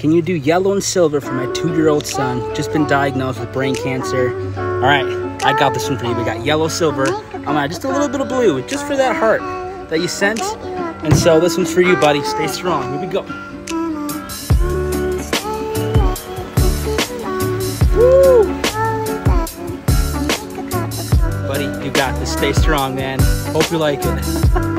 Can you do yellow and silver for my 2-year-old son? Just been diagnosed with brain cancer. All right, I got this one for you. We got yellow, silver. I'm gonna add just a little bit of blue, just for that heart that you sent. And so this one's for you, buddy. Stay strong. Here we go. Woo! Buddy, you got this. Stay strong, man. Hope you like it.